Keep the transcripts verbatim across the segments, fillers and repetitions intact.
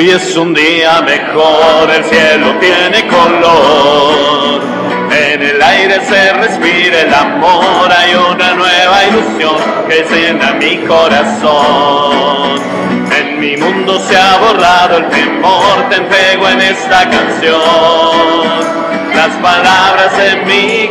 Hoy es un día mejor, el cielo tiene color, en el aire se respira el amor, hay una nueva ilusión que llena mi corazón. En mi mundo se ha borrado el temor, te entrego en esta canción las palabras de mi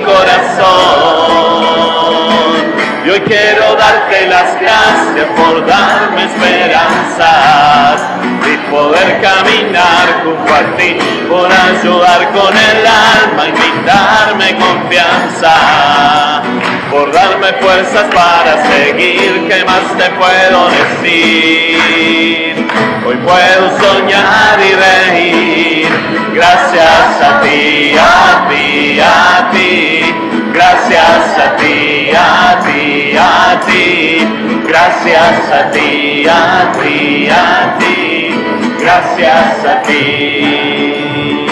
corazón. Y hoy quiero darte las gracias por darme esperanzas y poder caminar junto a ti, por ayudar con el alma, invitarme confianza, por darme fuerzas para seguir. ¿Qué más te puedo decir? Hoy puedo soñar y reír, gracias a ti, a ti, a ti. Gracias a ti, a ti, a ti, gracias a ti, a ti, a ti, gracias a ti.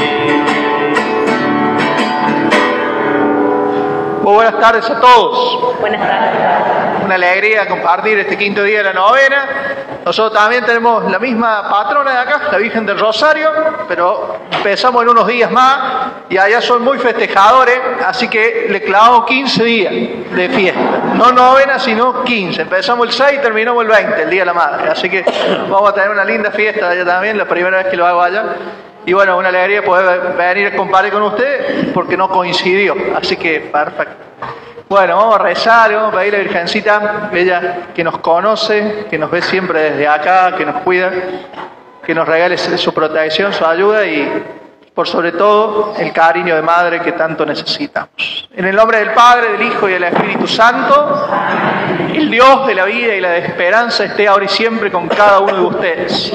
Muy buenas tardes a todos. Buenas tardes. Una alegría compartir este quinto día de la novena. Nosotros también tenemos la misma patrona de acá, la Virgen del Rosario, pero empezamos en unos días más y allá son muy festejadores, así que le clavamos quince días de fiesta. No novena, sino quince. Empezamos el seis y terminamos el veinte, el Día de la Madre. Así que vamos a tener una linda fiesta allá también, la primera vez que lo hago allá. Y bueno, una alegría poder venir a compartir con ustedes porque no coincidió, así que perfecto. Bueno, vamos a rezar, vamos a pedir a la Virgencita, ella que nos conoce, que nos ve siempre desde acá, que nos cuida, que nos regale su protección, su ayuda y por sobre todo el cariño de madre que tanto necesitamos. En el nombre del Padre, del Hijo y del Espíritu Santo, el Dios de la vida y la de esperanza esté ahora y siempre con cada uno de ustedes.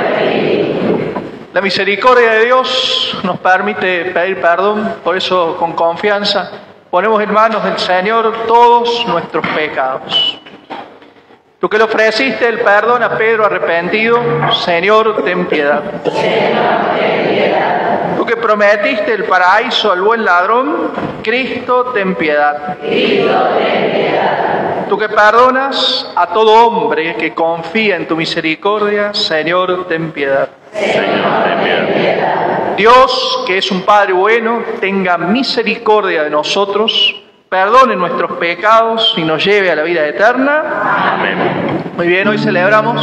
La misericordia de Dios nos permite pedir perdón, por eso con confianza ponemos en manos del Señor todos nuestros pecados. Tú que le ofreciste el perdón a Pedro arrepentido, Señor, ten piedad. Señor, ten piedad. Tú que prometiste el paraíso al buen ladrón, Cristo, ten piedad. Cristo, ten piedad. Tú que perdonas a todo hombre que confía en tu misericordia, Señor, ten piedad. Señor, ten piedad. Dios, que es un Padre bueno, tenga misericordia de nosotros, perdone nuestros pecados y nos lleve a la vida eterna. Amén. Muy bien, hoy celebramos.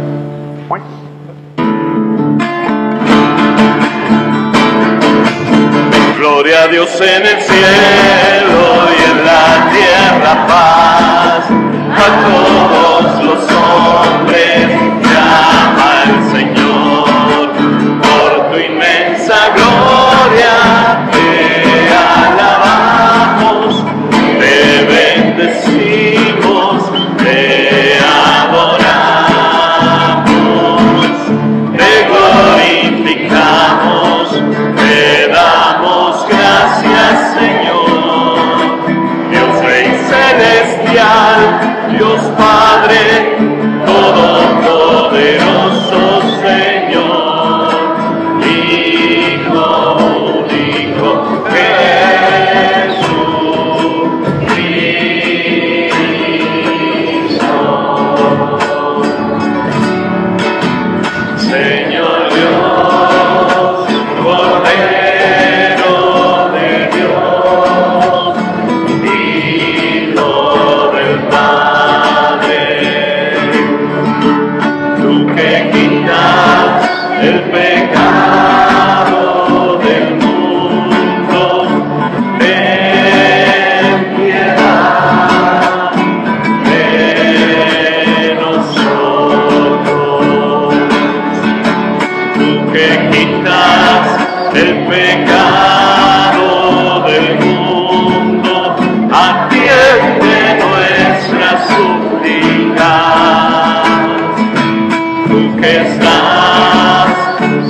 Gloria a Dios en el cielo y en la tierra paz, a todos los hombres llama el Señor, por tu inmensa gloria te alabamos, te bendecimos, te adoramos, te glorificamos, te damos gracias, Señor, Dios Rey celestial, Dios Padre todopoderoso, Señor, Hijo único, Jesucristo, Señor Dios, Cordero de Dios, Hijo del Padre, tú que quitas el pecado del mundo, ten piedad de nosotros. Tú que quitas el pecado del mundo, atiende nuestras súplicas. Tú que estás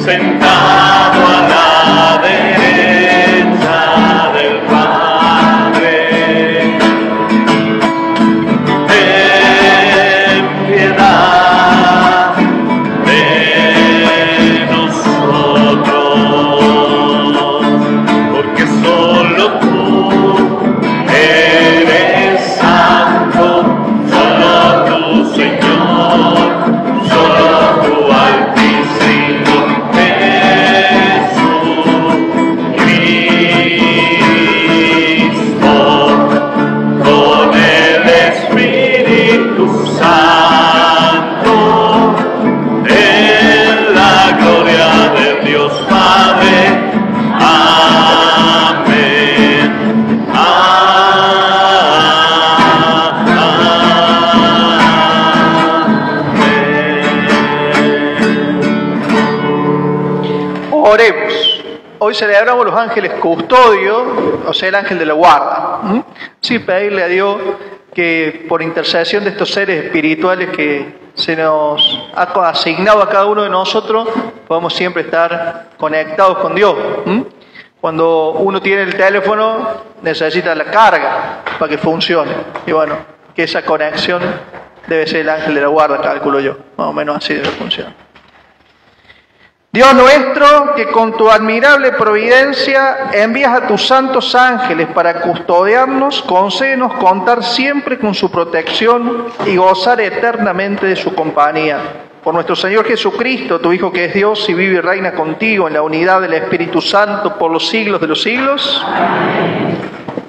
Oremos. Hoy celebramos los ángeles custodios, o sea, el ángel de la guarda. ¿Mm? Sí, pedirle a Dios que por intercesión de estos seres espirituales que se nos ha asignado a cada uno de nosotros, podamos siempre estar conectados con Dios. ¿Mm? Cuando uno tiene el teléfono, necesita la carga para que funcione. Y bueno, que esa conexión debe ser el ángel de la guarda, calculo yo. Más o menos así debe funcionar. Dios nuestro, que con tu admirable providencia envías a tus santos ángeles para custodiarnos, concédenos contar siempre con su protección y gozar eternamente de su compañía. Por nuestro Señor Jesucristo, tu Hijo que es Dios y vive y reina contigo en la unidad del Espíritu Santo por los siglos de los siglos. Amén.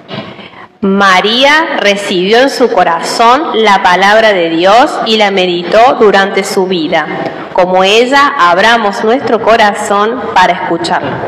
María recibió en su corazón la palabra de Dios y la meditó durante su vida. Como ella, abramos nuestro corazón para escucharla.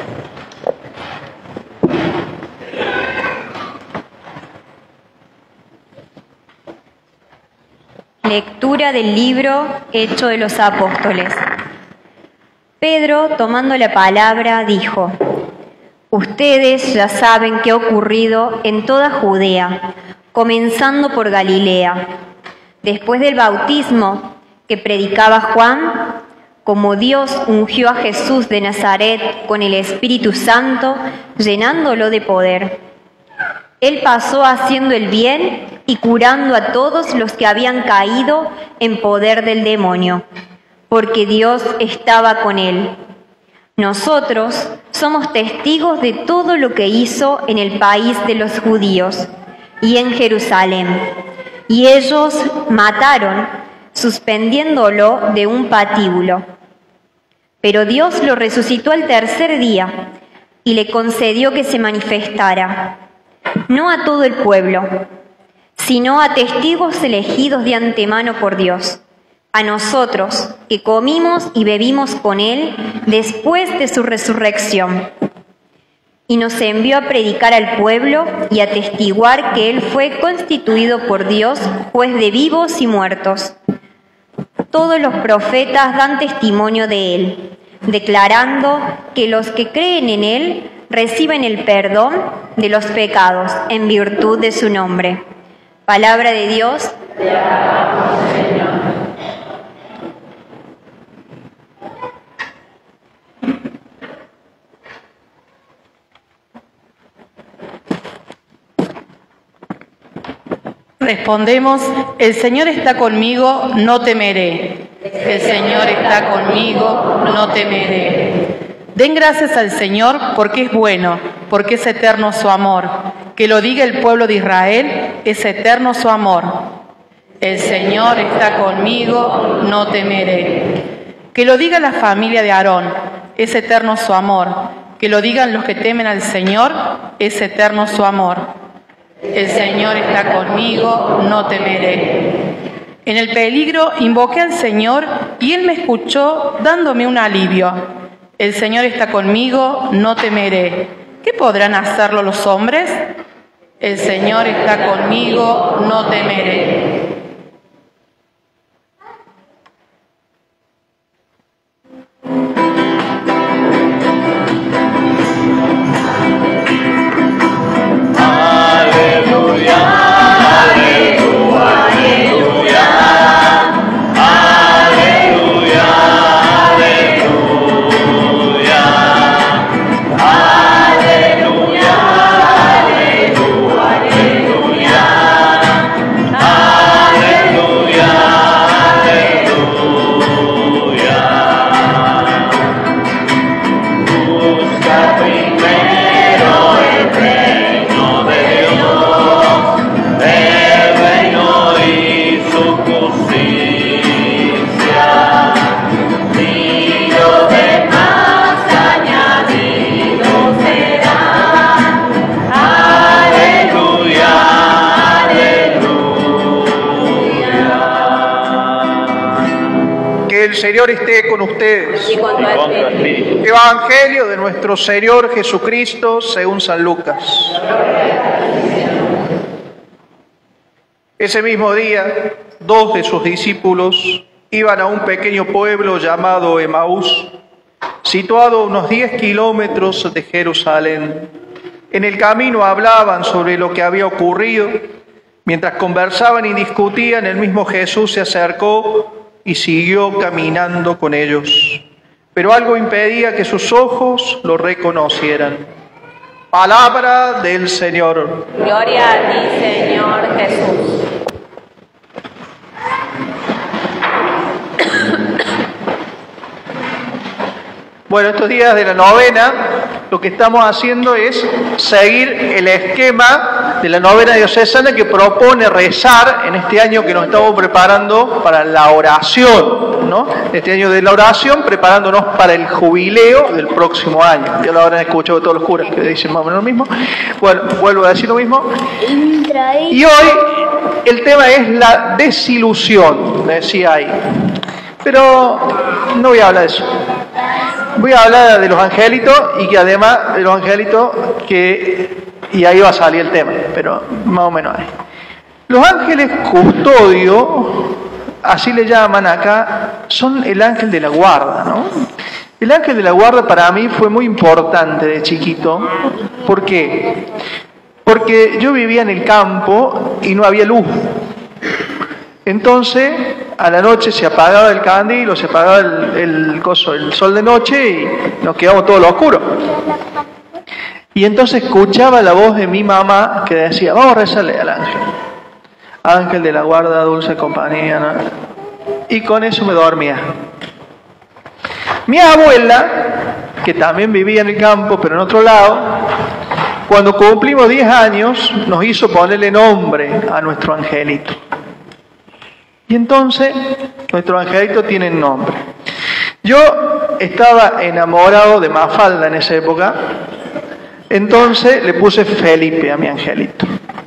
Lectura del libro Hechos de los Apóstoles. Pedro, tomando la palabra, dijo: Ustedes ya saben qué ha ocurrido en toda Judea, comenzando por Galilea. Después del bautismo que predicaba Juan, como Dios ungió a Jesús de Nazaret con el Espíritu Santo, llenándolo de poder. Él pasó haciendo el bien y curando a todos los que habían caído en poder del demonio, porque Dios estaba con él. Nosotros somos testigos de todo lo que hizo en el país de los judíos y en Jerusalén. Y ellos mataron, suspendiéndolo de un patíbulo. Pero Dios lo resucitó al tercer día y le concedió que se manifestara, no a todo el pueblo, sino a testigos elegidos de antemano por Dios, a nosotros que comimos y bebimos con Él después de su resurrección. Y nos envió a predicar al pueblo y a testiguar que Él fue constituido por Dios juez de vivos y muertos. Todos los profetas dan testimonio de Él, declarando que los que creen en Él reciben el perdón de los pecados en virtud de su nombre. Palabra de Dios. Te alabamos, Señor. Respondemos: el Señor está conmigo, no temeré. El Señor está conmigo, no temeré. Den gracias al Señor porque es bueno, porque es eterno su amor. Que lo diga el pueblo de Israel, es eterno su amor. El Señor está conmigo, no temeré. Que lo diga la familia de Aarón, es eterno su amor. Que lo digan los que temen al Señor, es eterno su amor. El Señor está conmigo, no temeré. En el peligro invoqué al Señor y Él me escuchó dándome un alivio. El Señor está conmigo, no temeré. ¿Qué podrán hacerlo los hombres? El Señor está conmigo, no temeré. El Señor esté con ustedes. Evangelio de nuestro Señor Jesucristo según San Lucas. Ese mismo día, dos de sus discípulos iban a un pequeño pueblo llamado Emaús, situado a unos diez kilómetros de Jerusalén. En el camino hablaban sobre lo que había ocurrido. Mientras conversaban y discutían, el mismo Jesús se acercó y siguió caminando con ellos. Pero algo impedía que sus ojos lo reconocieran. Palabra del Señor. Gloria a ti, Señor Jesús. Bueno, estos días de la novena, lo que estamos haciendo es seguir el esquema de la novena diocesana que propone rezar en este año que nos estamos preparando para la oración, ¿no? Este año de la oración, preparándonos para el jubileo del próximo año. Ya lo habrán escuchado todos los curas que dicen más o menos lo mismo. Bueno, vuelvo a decir lo mismo. Y hoy el tema es la desilusión, decía ahí. Pero no voy a hablar de eso. Voy a hablar de los angelitos y que además de los angelitos que, y ahí va a salir el tema, pero más o menos ahí. Los ángeles custodio, así le llaman acá, son el ángel de la guarda, ¿no? El ángel de la guarda para mí fue muy importante de chiquito. ¿Por qué? Porque yo vivía en el campo y no había luz. Entonces, a la noche se apagaba el candil o se apagaba el, el, coso, el sol de noche y nos quedamos todos los oscuros. Y entonces escuchaba la voz de mi mamá que decía, vamos a rezarle al ángel. Ángel de la guarda, dulce compañía, ¿no? Y con eso me dormía. Mi abuela, que también vivía en el campo, pero en otro lado, cuando cumplimos diez años, nos hizo ponerle nombre a nuestro angelito. Y entonces, nuestro angelito tiene nombre. Yo estaba enamorado de Mafalda en esa época, entonces le puse Felipe a mi angelito.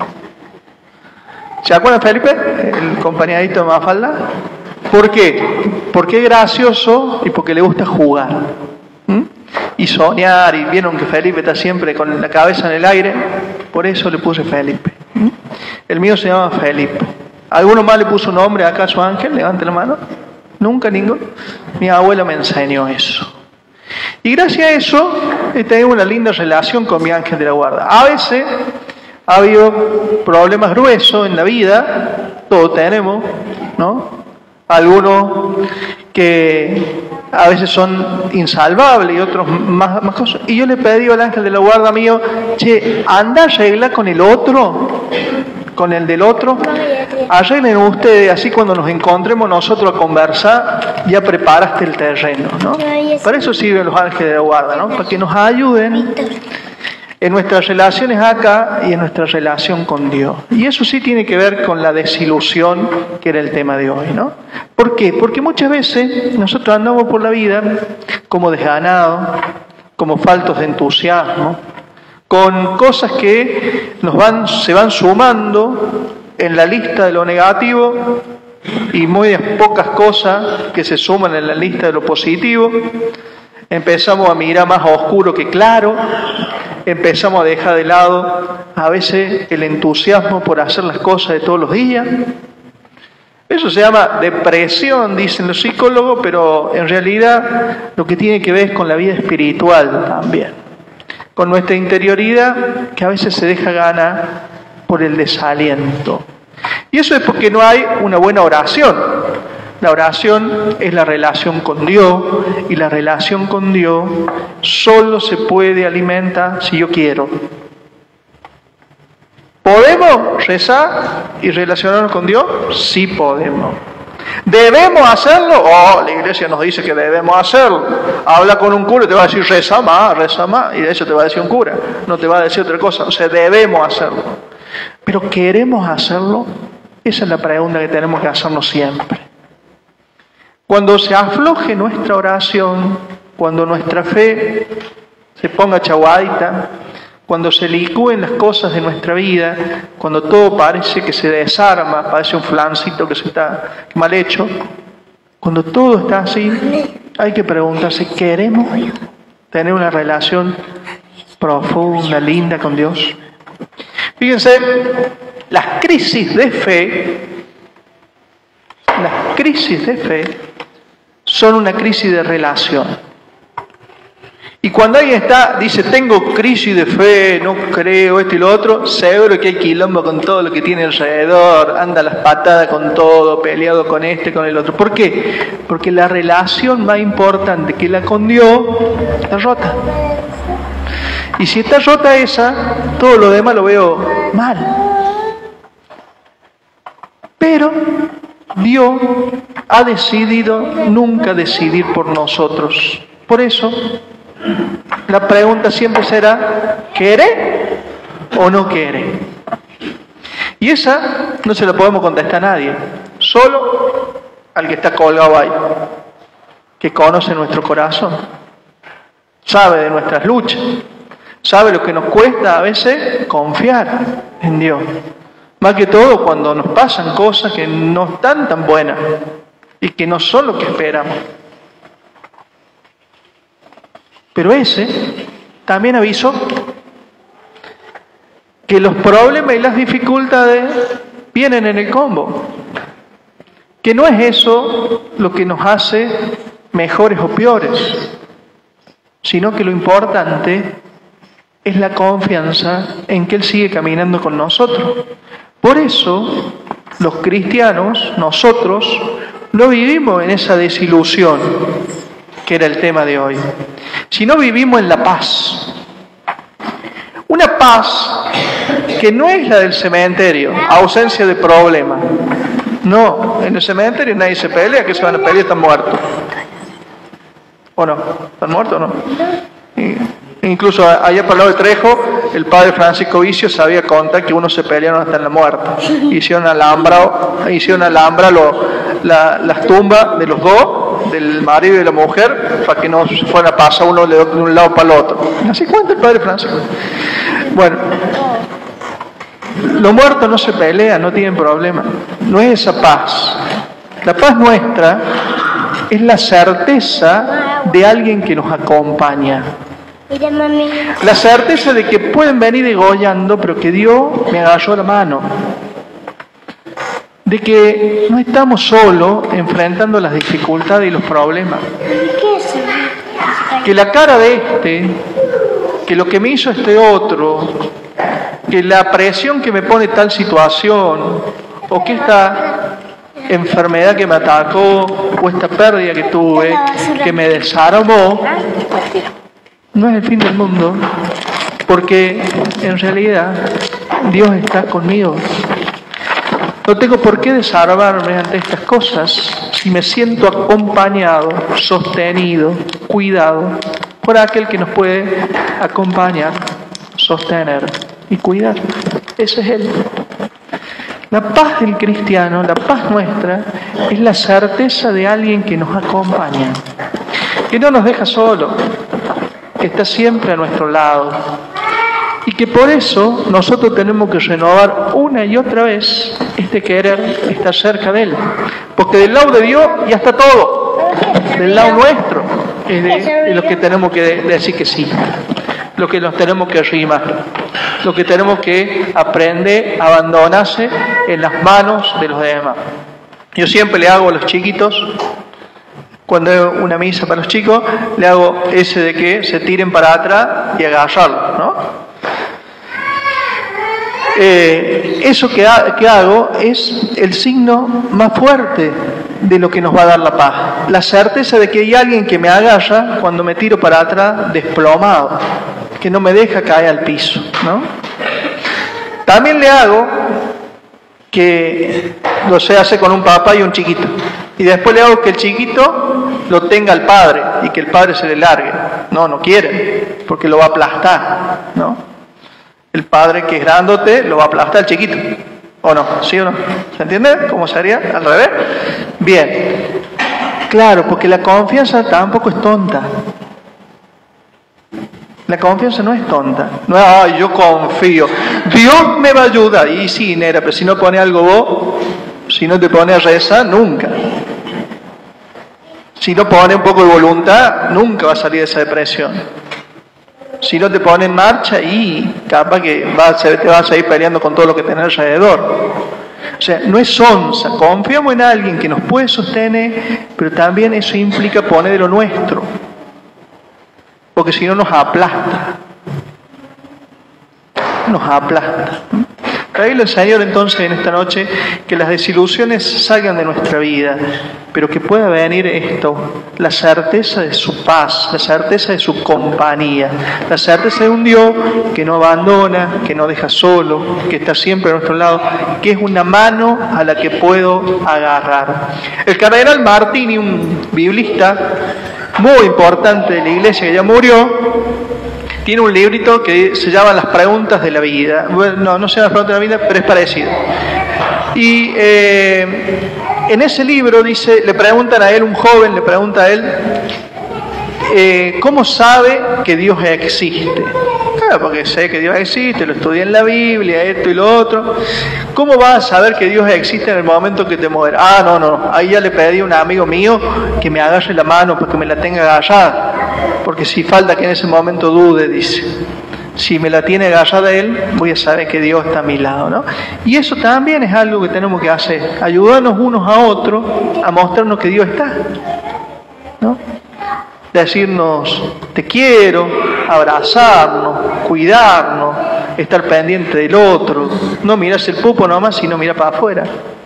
¿Se acuerdan de Felipe? El compañerito de Mafalda. ¿Por qué? Porque es gracioso y porque le gusta jugar. ¿Mm? Y soñar, y vieron que Felipe está siempre con la cabeza en el aire, por eso le puse Felipe. ¿Mm? El mío se llama Felipe. ¿Alguno más le puso nombre acá a su ángel? Levante la mano. Nunca, ninguno. Mi abuela me enseñó eso. Y gracias a eso he tenido una linda relación con mi ángel de la guarda. A veces ha habido problemas gruesos en la vida, todos tenemos, ¿no? Algunos que a veces son insalvables y otros más, más cosas. Y yo le pedí al ángel de la guarda mío, che, anda, arregla con el otro, con el del otro, arreglen ustedes, así cuando nos encontremos nosotros a conversar, ya preparaste el terreno, ¿no? Para eso sirven los ángeles de la guarda, ¿no? Para que nos ayuden en nuestras relaciones acá y en nuestra relación con Dios. Y eso sí tiene que ver con la desilusión, que era el tema de hoy, ¿no? ¿Por qué? Porque muchas veces nosotros andamos por la vida como desganados, como faltos de entusiasmo, con cosas que nos van, se van sumando en la lista de lo negativo y muy pocas cosas que se suman en la lista de lo positivo. Empezamos a mirar más oscuro que claro, empezamos a dejar de lado a veces el entusiasmo por hacer las cosas de todos los días. Eso se llama depresión, dicen los psicólogos, pero en realidad lo que tiene que ver es con la vida espiritual también, con nuestra interioridad que a veces se deja ganar por el desaliento. Y eso es porque no hay una buena oración. La oración es la relación con Dios, y la relación con Dios solo se puede alimentar si yo quiero. ¿Podemos rezar y relacionarnos con Dios? Sí podemos. ¿Debemos hacerlo? Oh, la iglesia nos dice que debemos hacerlo. Habla con un cura y te va a decir reza más, reza más, y de eso te va a decir un cura, no te va a decir otra cosa. O sea, debemos hacerlo. Pero ¿queremos hacerlo? Esa es la pregunta que tenemos que hacernos siempre. Cuando se afloje nuestra oración, cuando nuestra fe se ponga chaguadita, cuando se licúen las cosas de nuestra vida, cuando todo parece que se desarma, parece un flancito que se está mal hecho, cuando todo está así, hay que preguntarse, ¿queremos tener una relación profunda, linda con Dios? Fíjense, las crisis de fe, las crisis de fe son una crisis de relación. Y cuando alguien está, dice, tengo crisis de fe, no creo esto y lo otro, seguro que hay quilombo con todo lo que tiene alrededor, anda a las patadas con todo, peleado con este, con el otro. ¿Por qué? Porque la relación más importante que la con Dios está rota. Y si está rota esa, todo lo demás lo veo mal. Pero Dios ha decidido nunca decidir por nosotros. Por eso, la pregunta siempre será, ¿quiere o no quiere? Y esa no se la podemos contestar a nadie, solo al que está colgado ahí, que conoce nuestro corazón, sabe de nuestras luchas, sabe lo que nos cuesta a veces confiar en Dios. Más que todo cuando nos pasan cosas que no están tan buenas y que no son lo que esperamos. Pero ese también avisó que los problemas y las dificultades vienen en el combo. Que no es eso lo que nos hace mejores o peores, sino que lo importante es la confianza en que Él sigue caminando con nosotros. Por eso, los cristianos, nosotros, no vivimos en esa desilusión que era el tema de hoy, sino vivimos en la paz. Una paz que no es la del cementerio, ausencia de problemas. No, en el cementerio nadie se pelea, que se van a pelear, están muertos. ¿O no? ¿Están muertos o no? Y incluso allá por el lado de Trejo, el padre Francisco Vicio sabía contar que unos se pelearon hasta en la muerte. Hicieron alambra, hicieron alambra lo, la, las tumbas de los dos, del marido y de la mujer, para que no fueran a pasar uno de un lado para el otro. Así cuenta el padre Francisco. Bueno, los muertos no se pelean, no tienen problema. No es esa paz. La paz nuestra es la certeza de alguien que nos acompaña. La certeza de que pueden venir degollando, pero que Dios me agarró la mano. De que no estamos solos enfrentando las dificultades y los problemas. Que la cara de este, que lo que me hizo este otro, que la presión que me pone tal situación, o que esta enfermedad que me atacó, o esta pérdida que tuve, que me desarmó, no es el fin del mundo, porque en realidad Dios está conmigo. No tengo por qué desarmarme ante estas cosas si me siento acompañado, sostenido, cuidado por aquel que nos puede acompañar, sostener y cuidar. Ese es Él. La paz del cristiano, la paz nuestra, es la certeza de alguien que nos acompaña, que no nos deja solos, que está siempre a nuestro lado, y que por eso nosotros tenemos que renovar una y otra vez este querer estar cerca de Él, porque del lado de Dios ya está todo, del lado nuestro es de, de lo que tenemos que de, de decir que sí, lo que nos tenemos que arrimar, lo que tenemos que aprender a abandonarse en las manos de los demás. Yo siempre le hago a los chiquitos, cuando hay una misa para los chicos, le hago ese de que se tiren para atrás y agarrarlo, ¿no? Eh, eso que, ha, que hago es el signo más fuerte de lo que nos va a dar la paz. La certeza de que hay alguien que me agarra cuando me tiro para atrás desplomado, que no me deja caer al piso, ¿no? También le hago que lo se hace con un papá y un chiquito. Y después le hago que el chiquito lo tenga al padre y que el padre se le largue. No, no quiere, porque lo va a aplastar, ¿no? El padre que es grandote lo va a aplastar al chiquito. ¿O no? ¿Sí o no? ¿Se entiende cómo sería? ¿Al revés? Bien. Claro, porque la confianza tampoco es tonta. La confianza no es tonta. No es, ay, yo confío. Dios me va a ayudar. Y sí, nera, pero si no pone algo vos, si no te pone a rezar, nunca. Si no pone un poco de voluntad, nunca va a salir de esa depresión. Si no te pone en marcha, y capaz que va, te vas a ir peleando con todo lo que tenés alrededor. O sea, no es onza. Confiamos en alguien que nos puede sostener, pero también eso implica poner de lo nuestro. porque si no nos aplasta, nos aplasta. Pedile al Señor entonces en esta noche que las desilusiones salgan de nuestra vida, pero que pueda venir esto, la certeza de su paz, la certeza de su compañía, la certeza de un Dios que no abandona, que no deja solo, que está siempre a nuestro lado, que es una mano a la que puedo agarrar. El cardenal Martini, un biblista muy importante de la iglesia que ya murió, tiene un librito que se llama Las Preguntas de la Vida. Bueno, no, no se llama Las Preguntas de la Vida, pero es parecido. Y eh, en ese libro dice, le preguntan a él, un joven le pregunta a él, eh, ¿cómo sabe que Dios existe? Claro, porque sé que Dios existe, lo estudié en la Biblia, esto y lo otro. ¿Cómo vas a saber que Dios existe en el momento que te mueres? Ah, no, no, ahí ya le pedí a un amigo mío que me agarre la mano para que me la tenga agarrada. Porque si falta que en ese momento dude, dice, si me la tiene agarrada él, voy a saber que Dios está a mi lado, ¿no? Y eso también es algo que tenemos que hacer, ayudarnos unos a otros a mostrarnos que Dios está, ¿no? Decirnos, te quiero, abrazarnos, cuidarnos, estar pendiente del otro, no mirarse el pupo nomás, sino mirar para afuera.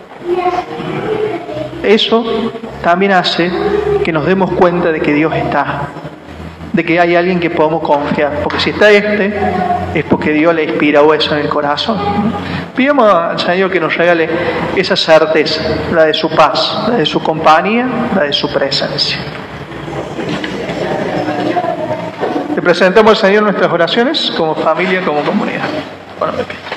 Eso también hace que nos demos cuenta de que Dios está, de que hay alguien que podemos confiar, porque si está este, es porque Dios le inspiró eso en el corazón. Pidamos al Señor que nos regale esa certeza, la de su paz, la de su compañía, la de su presencia. Le presentamos al Señor nuestras oraciones como familia, como comunidad. Bueno, me pido.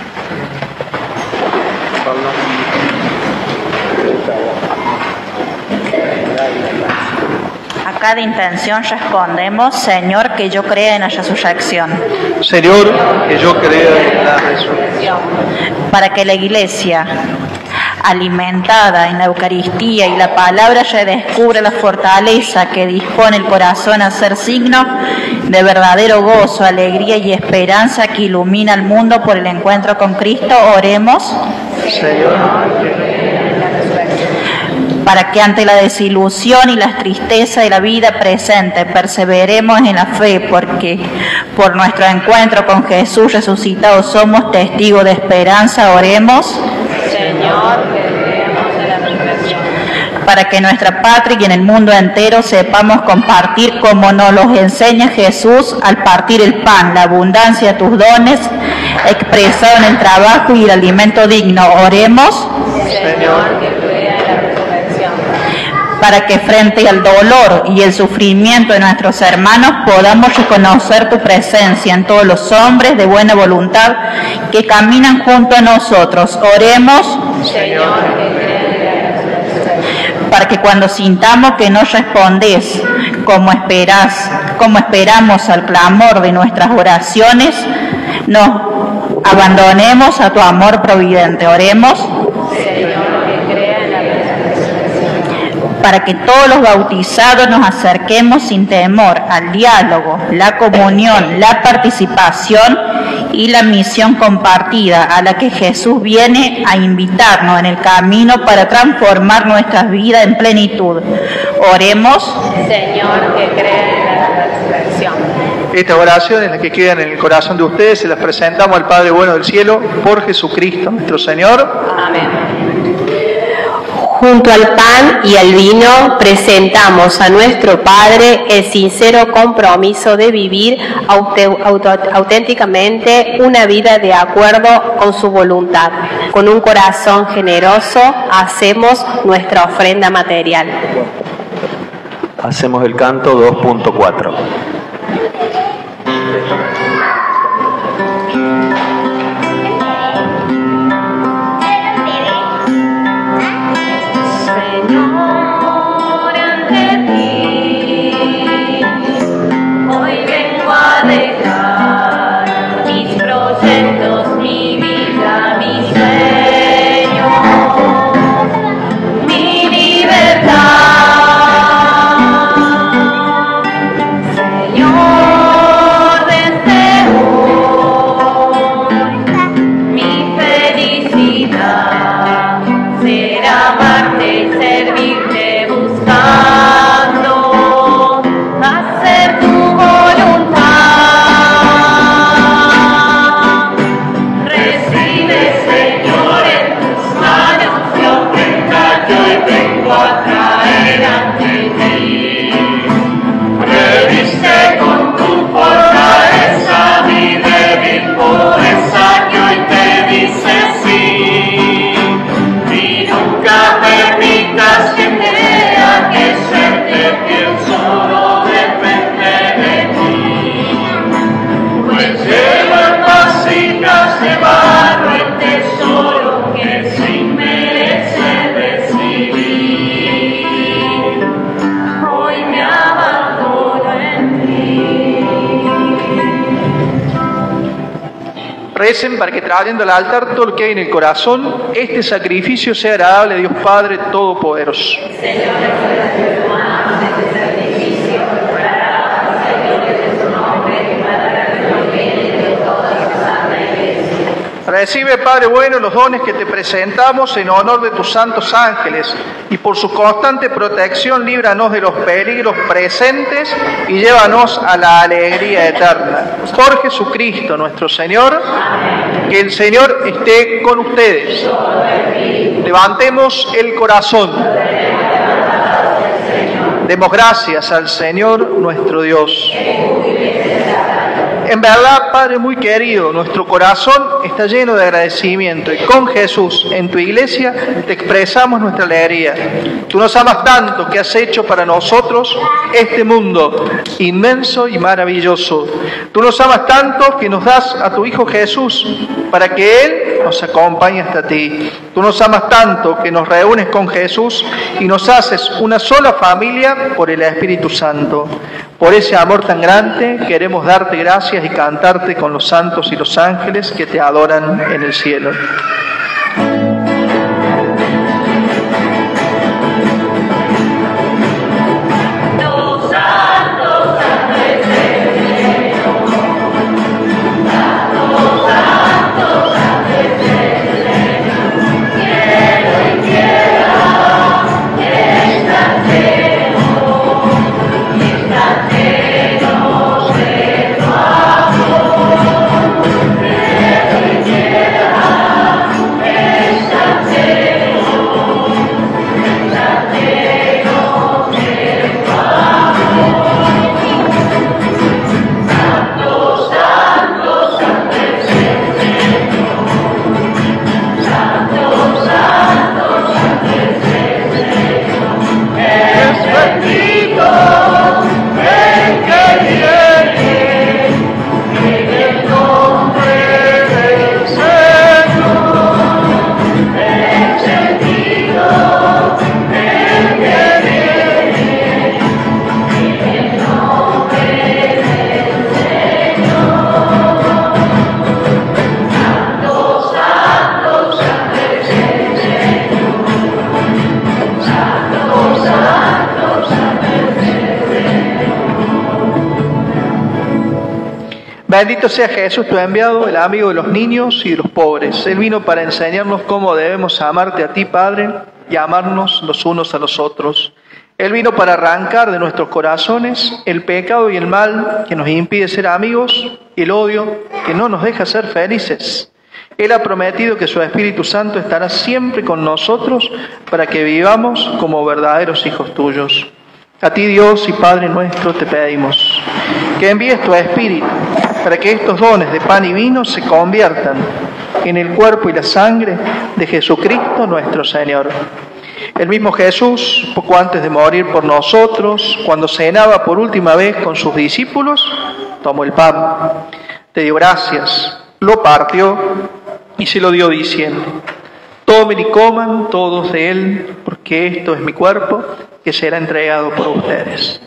A cada intención respondemos, Señor, que yo crea en la resurrección. Señor, que yo crea en la resurrección. Para que la Iglesia, alimentada en la Eucaristía y la palabra, redescubra la fortaleza que dispone el corazón a ser signo de verdadero gozo, alegría y esperanza que ilumina al mundo por el encuentro con Cristo. Oremos. Señor, para que ante la desilusión y las tristezas de la vida presente perseveremos en la fe, porque por nuestro encuentro con Jesús resucitado somos testigos de esperanza. Oremos. Señor, que creemos en la resurrección. Para que en nuestra patria y en el mundo entero sepamos compartir como nos los enseña Jesús al partir el pan, la abundancia de tus dones, expresado en el trabajo y el alimento digno. Oremos. Señor, que crea en la resurrección. Para que frente al dolor y el sufrimiento de nuestros hermanos podamos reconocer tu presencia en todos los hombres de buena voluntad que caminan junto a nosotros. Oremos. Señor, que crea en la resurrección. Para que cuando sintamos que no respondes como esperás, como esperamos al clamor de nuestras oraciones, nos abandonemos a tu amor providente. Oremos. Señor, que crea en la resurrección. Para que todos los bautizados nos acerquemos sin temor al diálogo, la comunión, la participación y la misión compartida a la que Jesús viene a invitarnos en el camino para transformar nuestras vidas en plenitud. Oremos. Señor, que crea en la resurrección. Estas oraciones, las que quedan en el corazón de ustedes, se las presentamos al Padre bueno del cielo por Jesucristo, nuestro Señor. Amén. Junto al pan y al vino presentamos a nuestro Padre el sincero compromiso de vivir aute- auto- auténticamente una vida de acuerdo con su voluntad. Con un corazón generoso hacemos nuestra ofrenda material. Hacemos el canto dos punto cuatro. Señor. Recen para que trayendo al altar todo lo que hay en el corazón, este sacrificio sea agradable a Dios Padre Todopoderoso. Recibe, Padre bueno, los dones que te presentamos en honor de tus santos ángeles y por su constante protección líbranos de los peligros presentes y llévanos a la alegría eterna. Por Jesucristo nuestro Señor, que el Señor esté con ustedes. Levantemos el corazón. Demos gracias al Señor nuestro Dios. En verdad, Padre muy querido, nuestro corazón está lleno de agradecimiento y con Jesús en tu iglesia te expresamos nuestra alegría. Tú nos amas tanto que has hecho para nosotros este mundo inmenso y maravilloso. Tú nos amas tanto que nos das a tu Hijo Jesús para que Él nos acompañe hasta ti. Tú nos amas tanto que nos reúnes con Jesús y nos haces una sola familia por el Espíritu Santo. Por ese amor tan grande queremos darte gracias y cantarte con los santos y los ángeles que te adoran en el cielo. Bendito sea Jesús, tu enviado, el amigo de los niños y de los pobres. Él vino para enseñarnos cómo debemos amarte a ti, Padre, y amarnos los unos a los otros. Él vino para arrancar de nuestros corazones el pecado y el mal que nos impide ser amigos y el odio que no nos deja ser felices. Él ha prometido que su Espíritu Santo estará siempre con nosotros para que vivamos como verdaderos hijos tuyos. A ti, Dios y Padre nuestro, te pedimos que envíes tu Espíritu para que estos dones de pan y vino se conviertan en el cuerpo y la sangre de Jesucristo nuestro Señor. El mismo Jesús, poco antes de morir por nosotros, cuando cenaba por última vez con sus discípulos, tomó el pan, te dio gracias, lo partió y se lo dio diciendo: tomen y coman todos de él, porque esto es mi cuerpo que será entregado por ustedes.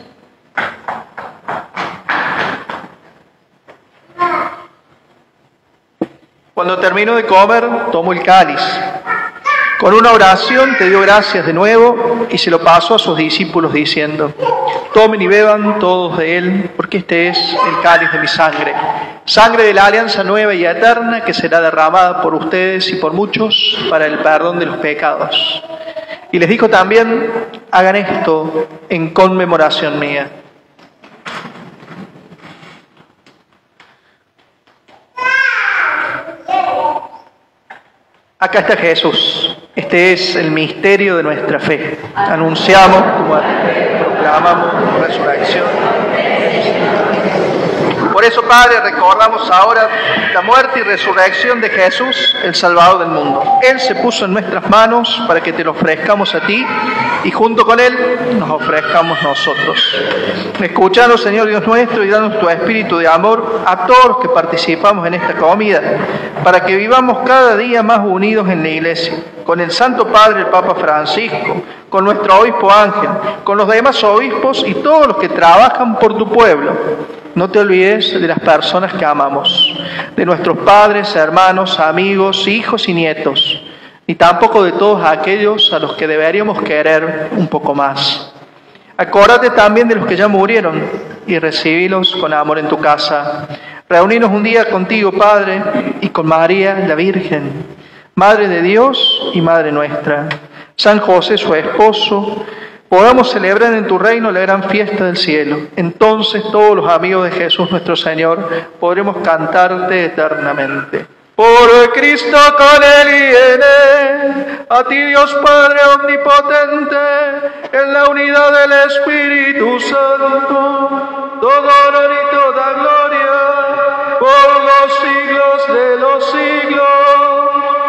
Cuando terminó de comer, tomó el cáliz. Con una oración te dio gracias de nuevo y se lo pasó a sus discípulos diciendo: tomen y beban todos de él, porque este es el cáliz de mi sangre, sangre de la alianza nueva y eterna que será derramada por ustedes y por muchos para el perdón de los pecados. Y les dijo también: hagan esto en conmemoración mía. Acá está Jesús. Este es el misterio de nuestra fe. Anunciamos, como proclamamos, la resurrección. Por eso, Padre, recordamos ahora la muerte y resurrección de Jesús, el Salvador del mundo. Él se puso en nuestras manos para que te lo ofrezcamos a ti y junto con Él nos ofrezcamos nosotros. Escúchanos, Señor Dios nuestro, y danos tu espíritu de amor a todos los que participamos en esta comida, para que vivamos cada día más unidos en la Iglesia, con el Santo Padre, el Papa Francisco, con nuestro obispo Ángel, con los demás obispos y todos los que trabajan por tu pueblo. No te olvides de las personas que amamos, de nuestros padres, hermanos, amigos, hijos y nietos, ni tampoco de todos aquellos a los que deberíamos querer un poco más. Acuérdate también de los que ya murieron y recíbelos con amor en tu casa. Reuninos un día contigo, Padre, y con María, la Virgen, Madre de Dios y Madre nuestra, San José, su esposo, podamos celebrar en tu reino la gran fiesta del cielo. Entonces todos los amigos de Jesús nuestro Señor podremos cantarte eternamente. Por Cristo, con Él y en Él, a ti Dios Padre omnipotente, en la unidad del Espíritu Santo, todo honor y toda gloria, por los siglos de los siglos.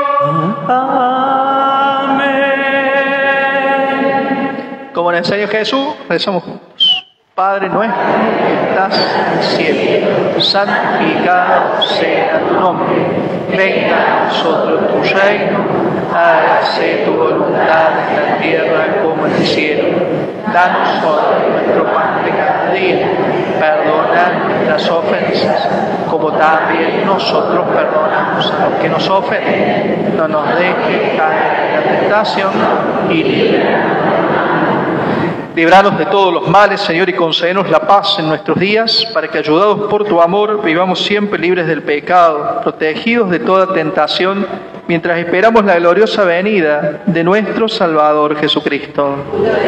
Amén. Como nos enseñó Jesús, rezamos juntos. Padre nuestro que estás en el cielo, santificado sea tu nombre. Venga a nosotros tu reino, hágase tu voluntad en la tierra como en el cielo. Danos hoy nuestro pan de cada día, perdona nuestras ofensas, como también nosotros perdonamos a los que nos ofenden. No nos dejes caer en la tentación y líbranos. Líbranos de todos los males, Señor, y concédenos la paz en nuestros días, para que, ayudados por tu amor, vivamos siempre libres del pecado, protegidos de toda tentación, mientras esperamos la gloriosa venida de nuestro Salvador Jesucristo.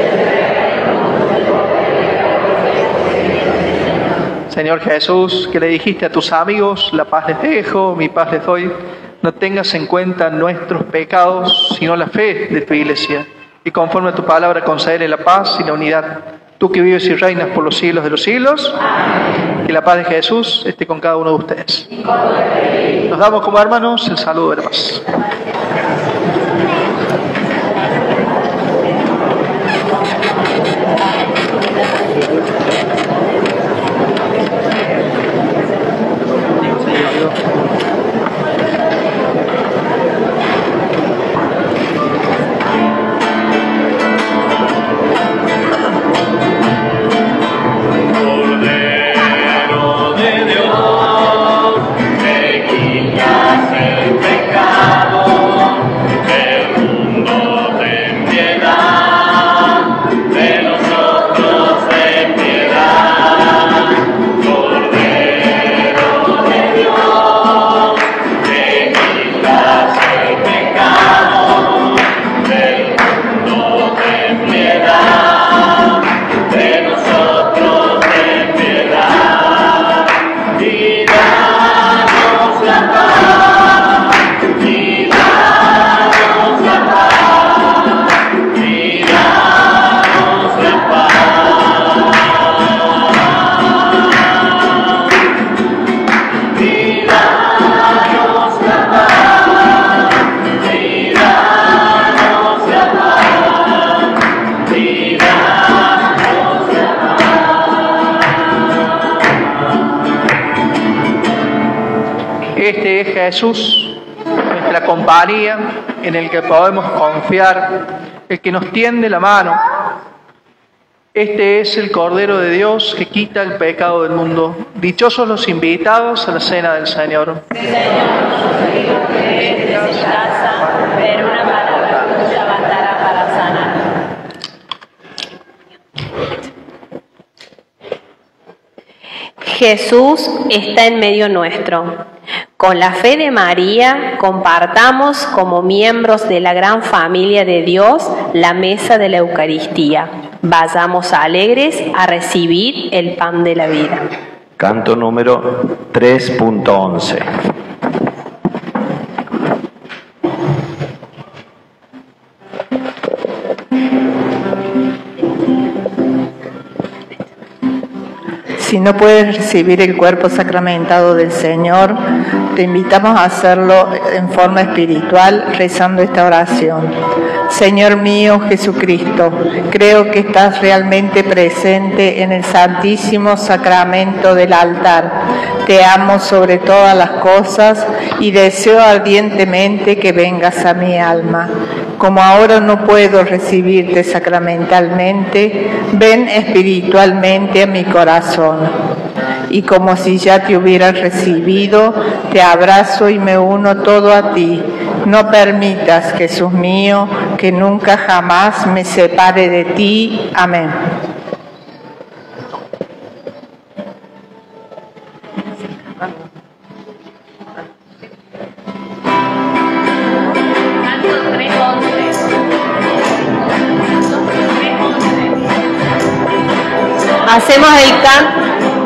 Señor Jesús, que le dijiste a tus amigos, la paz les dejo, mi paz les doy, no tengas en cuenta nuestros pecados, sino la fe de tu Iglesia. Y conforme a tu palabra, concédele la paz y la unidad. Tú que vives y reinas por los siglos de los siglos. Amén. Que la paz de Jesús esté con cada uno de ustedes. Nos damos como hermanos el saludo de la paz. Este es Jesús, nuestra compañía, en el que podemos confiar, el que nos tiende la mano. Este es el Cordero de Dios que quita el pecado del mundo. Dichosos los invitados a la cena del Señor. Sí, Señor, que estés en casa, pero una palabra tuya bastará para sanar. Jesús está en medio nuestro. Con la fe de María, compartamos como miembros de la gran familia de Dios la mesa de la Eucaristía. Vayamos alegres a recibir el pan de la vida. Canto número tres punto once. Si no puedes recibir el cuerpo sacramentado del Señor, te invitamos a hacerlo en forma espiritual rezando esta oración. Señor mío Jesucristo, creo que estás realmente presente en el santísimo sacramento del altar. Te amo sobre todas las cosas y deseo ardientemente que vengas a mi alma. Como ahora no puedo recibirte sacramentalmente, ven espiritualmente a mi corazón. y como si ya te hubieran recibido, te abrazo y me uno todo a ti. No permitas, Jesús mío, que nunca jamás me separe de ti. Amén. Hacemos el canto.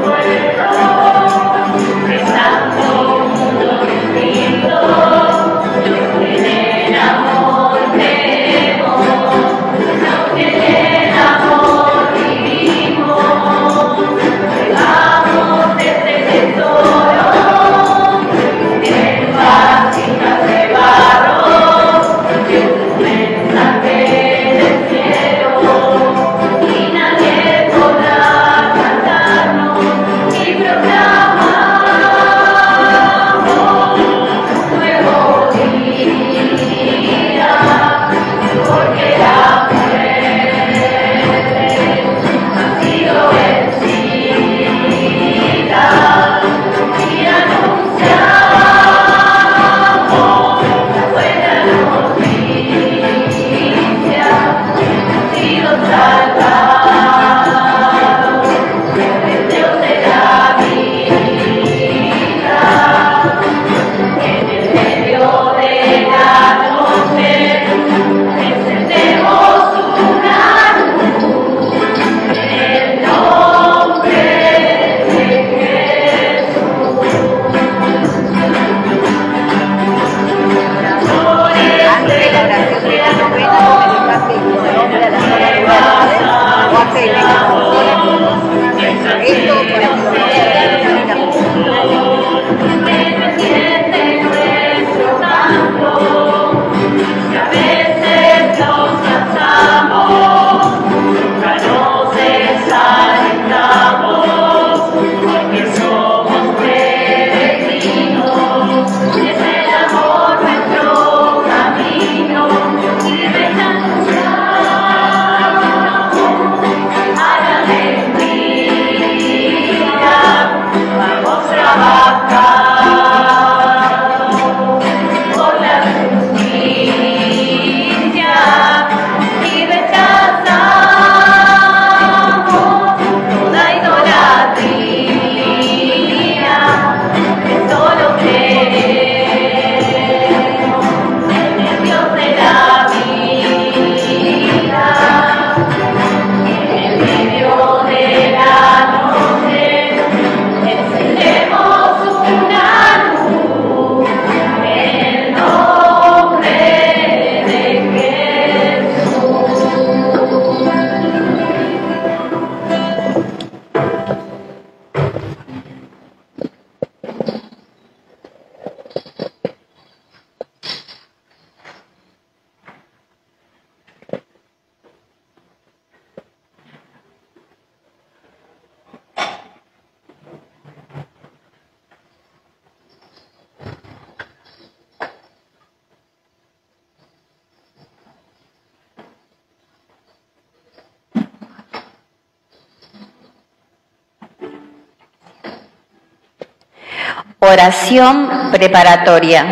Oración preparatoria.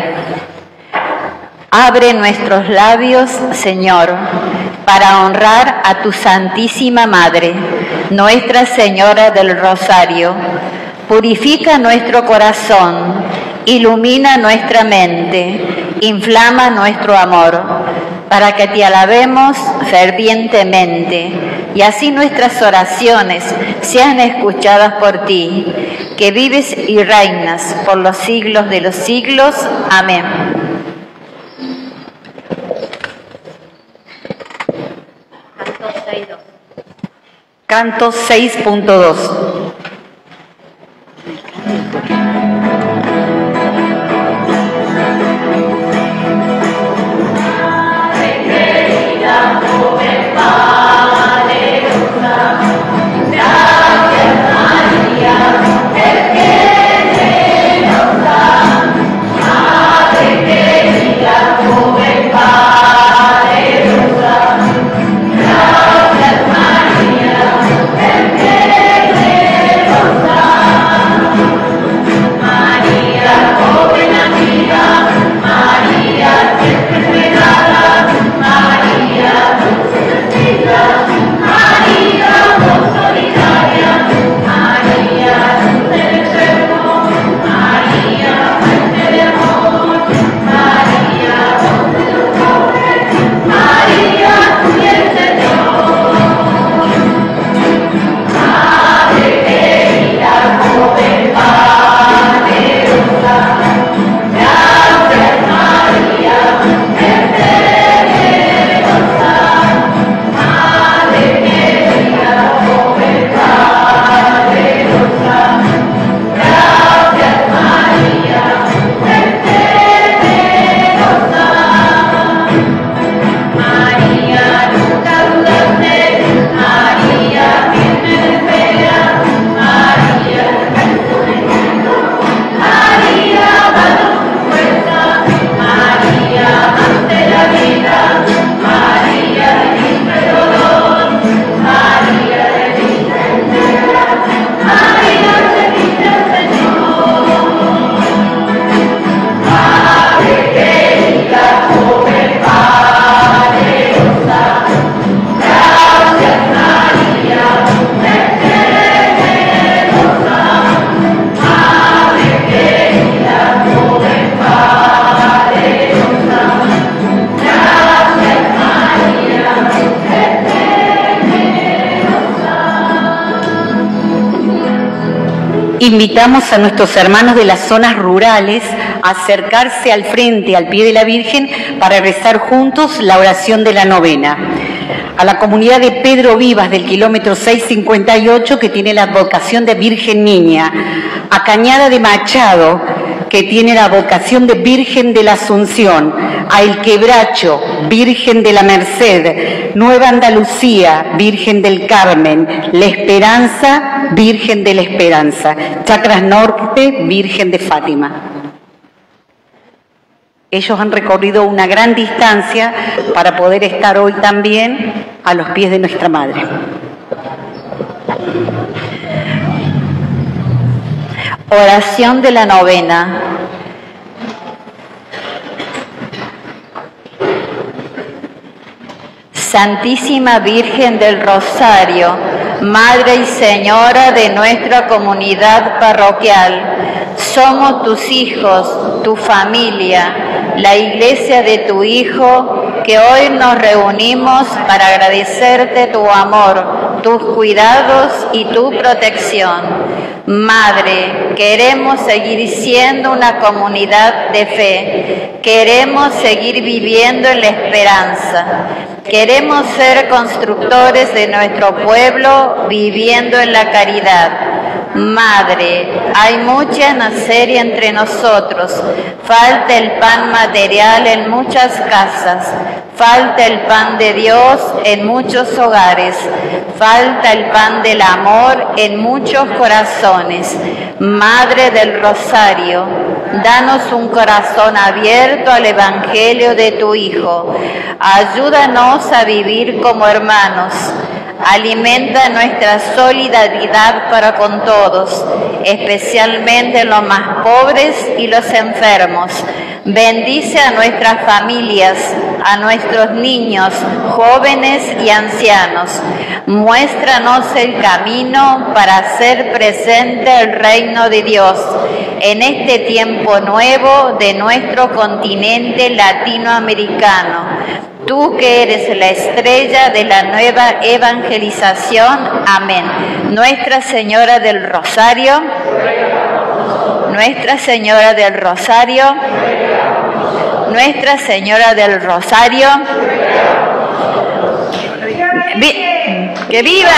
Abre nuestros labios, Señor, para honrar a tu Santísima Madre, Nuestra Señora del Rosario. Purifica nuestro corazón, ilumina nuestra mente, inflama nuestro amor, para que te alabemos fervientemente y así nuestras oraciones sean escuchadas por ti, que vives y reinas por los siglos de los siglos. Amén. Canto seis punto dos. Gracias, María, el que Invitamos a nuestros hermanos de las zonas rurales a acercarse al frente, al pie de la Virgen, para rezar juntos la oración de la novena. A la comunidad de Pedro Vivas del kilómetro seiscientos cincuenta y ocho, que tiene la vocación de Virgen Niña. A Cañada de Machado, que tiene la vocación de Virgen de la Asunción. A El Quebracho, Virgen de la Merced. Nueva Andalucía, Virgen del Carmen. La Esperanza, Virgen de la Esperanza. Chacras Norte, Virgen de Fátima. Ellos han recorrido una gran distancia para poder estar hoy también a los pies de nuestra Madre. Oración de la novena. Santísima Virgen del Rosario, Madre y Señora de nuestra comunidad parroquial, somos tus hijos, tu familia, la iglesia de tu Hijo, que hoy nos reunimos para agradecerte tu amor, tus cuidados y tu protección. Madre, queremos seguir siendo una comunidad de fe, queremos seguir viviendo en la esperanza, queremos ser constructores de nuestro pueblo viviendo en la caridad. Madre, hay mucha miseria entre nosotros, falta el pan material en muchas casas, falta el pan de Dios en muchos hogares, falta el pan del amor en muchos corazones. Madre del Rosario, danos un corazón abierto al Evangelio de tu Hijo, ayúdanos a vivir como hermanos. Alimenta nuestra solidaridad para con todos, especialmente los más pobres y los enfermos. Bendice a nuestras familias, a nuestros niños, jóvenes y ancianos. Muéstranos el camino para hacer presente el reino de Dios en este tiempo nuevo de nuestro continente latinoamericano. Tú que eres la estrella de la nueva evangelización. Amén. Nuestra Señora del Rosario, Nuestra Señora del Rosario, Nuestra Señora del Rosario. ¡Que viva!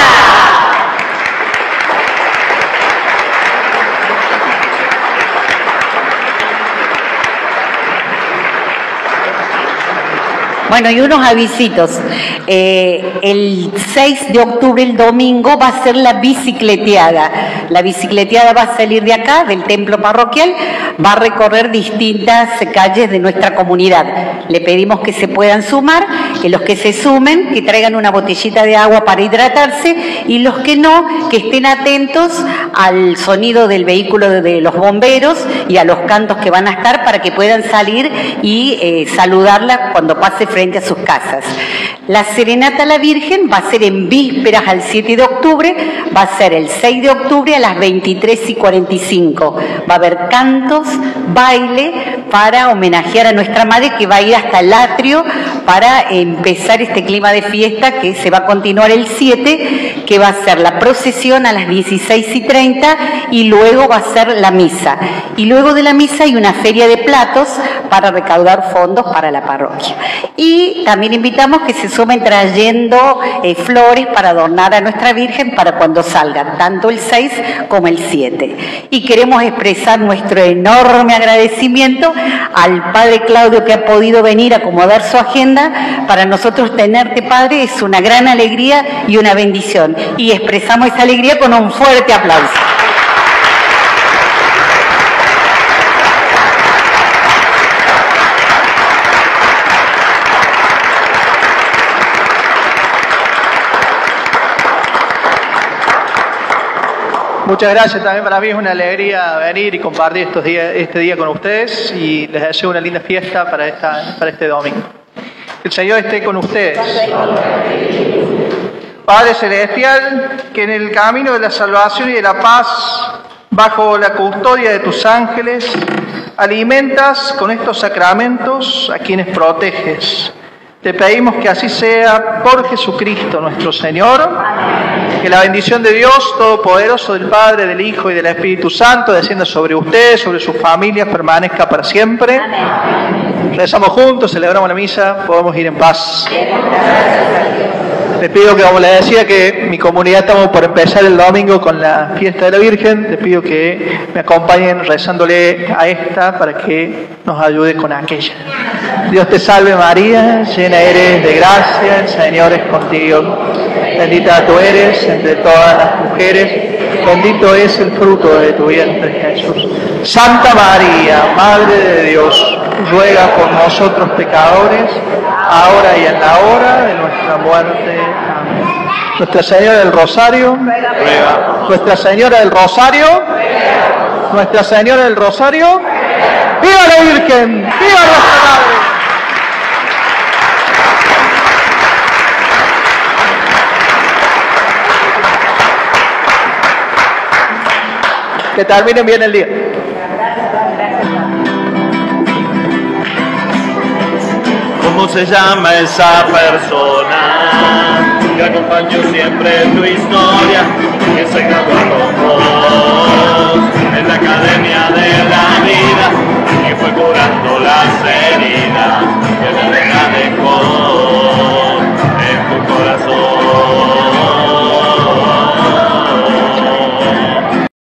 Bueno, y unos avisitos. Eh, el seis de octubre, el domingo, va a ser la bicicleteada. La bicicleteada va a salir de acá, del templo parroquial, va a recorrer distintas calles de nuestra comunidad. Le pedimos que se puedan sumar, que los que se sumen, que traigan una botellita de agua para hidratarse, y los que no, que estén atentos al sonido del vehículo de los bomberos y a los cantos que van a estar para que puedan salir y eh, saludarla cuando pase frente a sus casas. La serenata a la Virgen va a ser en vísperas al siete de octubre, va a ser el seis de octubre a las veintitrés y cuarenta y cinco. Va a haber cantos, baile para homenajear a nuestra Madre, que va a ir hasta el atrio para empezar este clima de fiesta que se va a continuar el siete, que va a ser la procesión a las dieciséis y treinta y luego va a ser la misa. Y luego de la misa hay una feria de platos para recaudar fondos para la parroquia. Y también invitamos que se sumen trayendo eh, flores para adornar a nuestra Virgen para cuando salgan, tanto el seis como el siete. Y queremos expresar nuestro enorme agradecimiento al Padre Claudio, que ha podido venir a acomodar su agenda. Para nosotros tenerte, Padre, es una gran alegría y una bendición. Y expresamos esa alegría con un fuerte aplauso. Muchas gracias, también para mí es una alegría venir y compartir estos días, este día con ustedes, y les deseo una linda fiesta para, esta, para este domingo. El Señor esté con ustedes. Padre Celestial, que en el camino de la salvación y de la paz, bajo la custodia de tus ángeles, alimentas con estos sacramentos a quienes proteges. Te pedimos que así sea por Jesucristo nuestro Señor. Amén. Que la bendición de Dios Todopoderoso, del Padre, del Hijo y del Espíritu Santo descienda sobre ustedes, sobre sus familias, permanezca para siempre. Amén. Rezamos juntos, celebramos la misa, podemos ir en paz. Les pido que, como les decía, que mi comunidad estamos por empezar el domingo con la fiesta de la Virgen. Les pido que me acompañen rezándole a esta para que nos ayude con aquella. Dios te salve María, llena eres de gracia, el Señor es contigo. Bendita tú eres entre todas las mujeres, bendito es el fruto de tu vientre Jesús. Santa María, Madre de Dios, ruega por nosotros pecadores, ahora y en la hora de nuestra muerte. Amén. Nuestra Señora del Rosario, ruega. Nuestra Señora del Rosario, ruega. Nuestra Señora del Rosario, ¡viva la Virgen! ¡Viva nuestra Madre! Que terminen bien el día. ¿Cómo se llama esa persona que acompañó siempre tu historia, que se graduó como